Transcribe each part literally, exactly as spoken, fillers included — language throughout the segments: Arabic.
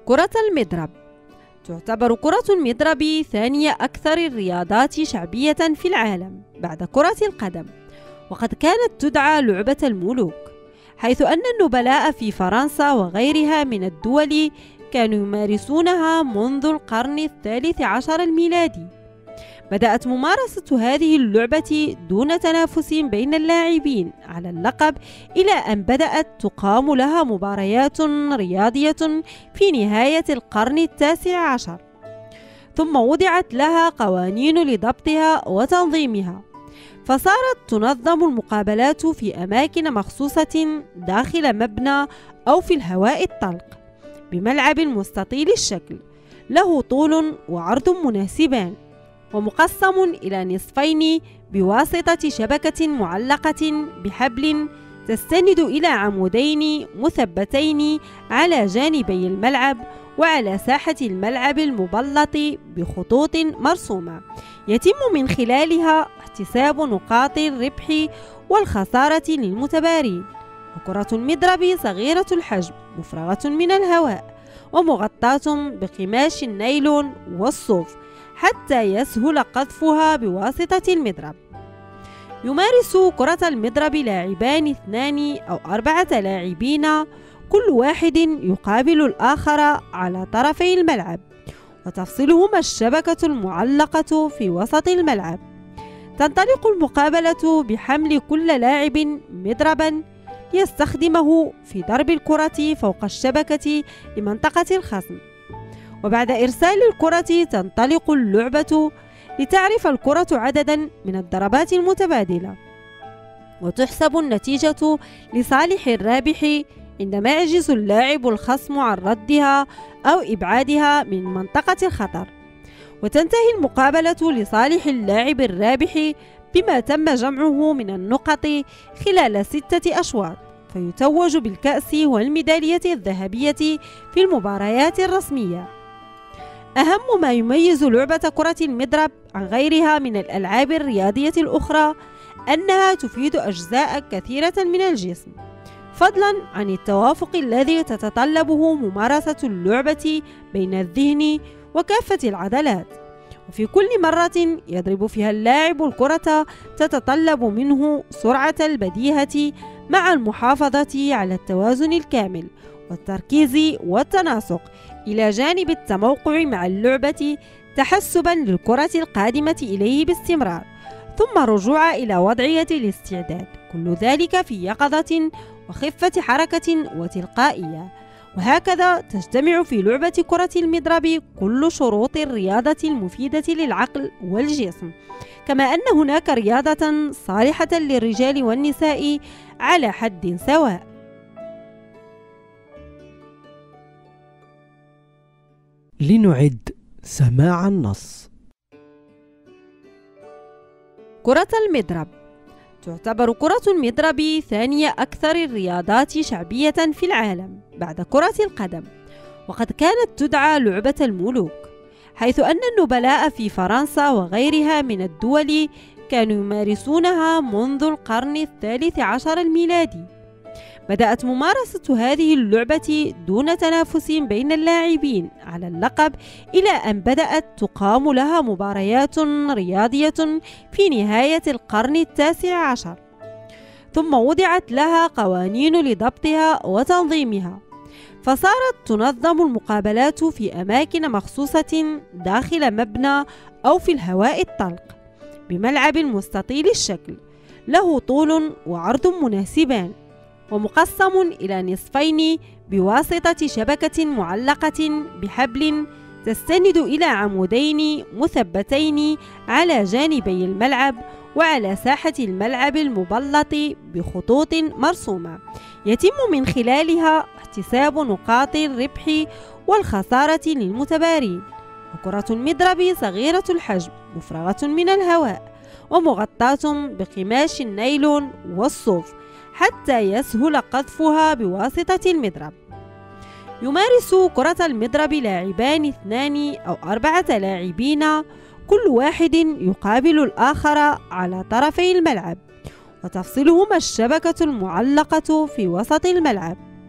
كرة المضرب. تعتبر كرة المضرب ثاني أكثر الرياضات شعبية في العالم بعد كرة القدم، وقد كانت تدعى لعبة الملوك، حيث أن النبلاء في فرنسا وغيرها من الدول كانوا يمارسونها منذ القرن الثالث عشر الميلادي. بدأت ممارسة هذه اللعبة دون تنافس بين اللاعبين على اللقب، إلى أن بدأت تقام لها مباريات رياضية في نهاية القرن التاسع عشر، ثم وضعت لها قوانين لضبطها وتنظيمها، فصارت تنظم المقابلات في أماكن مخصوصة داخل مبنى أو في الهواء الطلق، بملعب مستطيل الشكل له طول وعرض مناسبان، ومقسم إلى نصفين بواسطة شبكة معلقة بحبل تستند إلى عمودين مثبتين على جانبي الملعب وعلى ساحة الملعب المبلط بخطوط مرسومة يتم من خلالها احتساب نقاط الربح والخسارة للمتبارين. وكرة المضرب صغيرة الحجم مفرغة من الهواء ومغطاة بقماش النايلون والصوف حتى يسهل قذفها بواسطة المضرب. يمارس كرة المضرب لاعبان اثنان أو أربعة لاعبين، كل واحد يقابل الآخر على طرفي الملعب، وتفصلهما الشبكة المعلقة في وسط الملعب. تنطلق المقابلة بحمل كل لاعب مضربا ليستخدمه في ضرب الكرة فوق الشبكة لمنطقة الخصم، وبعد إرسال الكرة تنطلق اللعبة لتعرف الكرة عددا من الضربات المتبادلة، وتحسب النتيجة لصالح الرابح عندما يعجز اللاعب الخصم عن ردها أو إبعادها من منطقة الخطر، وتنتهي المقابلة لصالح اللاعب الرابح بما تم جمعه من النقط خلال ستة أشواط، فيتوج بالكأس والميدالية الذهبية في المباريات الرسمية. أهم ما يميز لعبة كرة المضرب عن غيرها من الألعاب الرياضية الأخرى أنها تفيد أجزاء كثيرة من الجسم، فضلا عن التوافق الذي تتطلبه ممارسة اللعبة بين الذهن وكافة العضلات، وفي كل مرة يضرب فيها اللاعب الكرة تتطلب منه سرعة البديهة مع المحافظة على التوازن الكامل والتركيز والتناسق، إلى جانب التموقع مع اللعبة تحسبا للكرة القادمة إليه باستمرار، ثم رجوع إلى وضعية الاستعداد، كل ذلك في يقظة وخفة حركة وتلقائية. وهكذا تجتمع في لعبة كرة المضرب كل شروط الرياضة المفيدة للعقل والجسم، كما أن هناك رياضة صالحة للرجال والنساء على حد سواء. لنعد سماع النص. كرة المضرب. تعتبر كرة المضرب ثاني أكثر الرياضات شعبية في العالم بعد كرة القدم، وقد كانت تدعى لعبة الملوك، حيث أن النبلاء في فرنسا وغيرها من الدول كانوا يمارسونها منذ القرن الثالث عشر الميلادي. بدأت ممارسة هذه اللعبة دون تنافس بين اللاعبين على اللقب، إلى أن بدأت تقام لها مباريات رياضية في نهاية القرن التاسع عشر، ثم وضعت لها قوانين لضبطها وتنظيمها، فصارت تنظم المقابلات في أماكن مخصوصة داخل مبنى أو في الهواء الطلق، بملعب مستطيل الشكل له طول وعرض مناسبان، ومقسم إلى نصفين بواسطة شبكة معلقة بحبل تستند إلى عمودين مثبتين على جانبي الملعب وعلى ساحة الملعب المبلط بخطوط مرسومة يتم من خلالها احتساب نقاط الربح والخسارة للمتبارين. وكرة المضرب صغيرة الحجم مفرغة من الهواء ومغطاة بقماش النايلون والصوف حتى يسهل قذفها بواسطة المضرب. يمارس كرة المضرب لاعبان اثنان أو أربعة لاعبين، كل واحد يقابل الآخر على طرفي الملعب، وتفصلهما الشبكة المعلقة في وسط الملعب.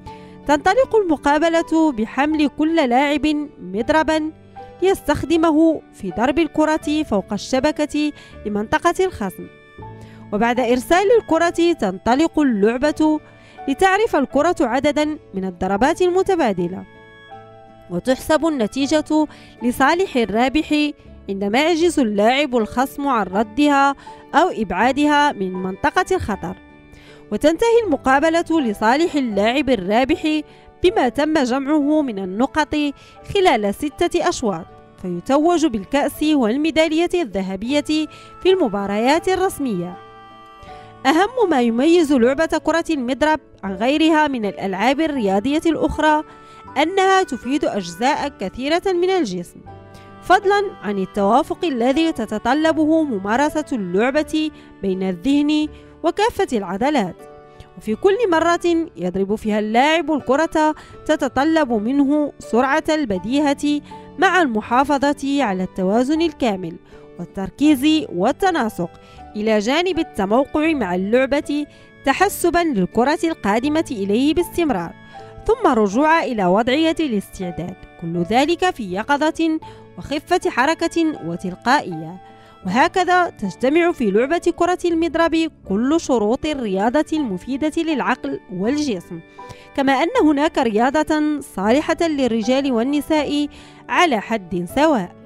تنطلق المقابلة بحمل كل لاعب مضربا ليستخدمه في ضرب الكرة فوق الشبكة لمنطقة الخصم. وبعد إرسال الكرة تنطلق اللعبة لتعرف الكرة عددا من الضربات المتبادلة، وتحسب النتيجة لصالح الرابح عندما يعجز اللاعب الخصم عن ردها أو إبعادها من منطقة الخطر. وتنتهي المقابلة لصالح اللاعب الرابح بما تم جمعه من النقط خلال ستة أشواط، فيتوج بالكأس والميدالية الذهبية في المباريات الرسمية. أهم ما يميز لعبة كرة المضرب عن غيرها من الألعاب الرياضية الأخرى أنها تفيد أجزاء كثيرة من الجسم، فضلا عن التوافق الذي تتطلبه ممارسة اللعبة بين الذهن وكافة العضلات. وفي كل مرة يضرب فيها اللاعب الكرة تتطلب منه سرعة البديهة مع المحافظة على التوازن الكامل والتركيز والتناسق، إلى جانب التموقع مع اللعبة تحسبا للكرة القادمة إليه باستمرار، ثم رجوع إلى وضعية الاستعداد، كل ذلك في يقظة وخفة حركة وتلقائية. وهكذا تجتمع في لعبة كرة المضرب كل شروط الرياضة المفيدة للعقل والجسم، كما أن هناك رياضة صالحة للرجال والنساء على حد سواء.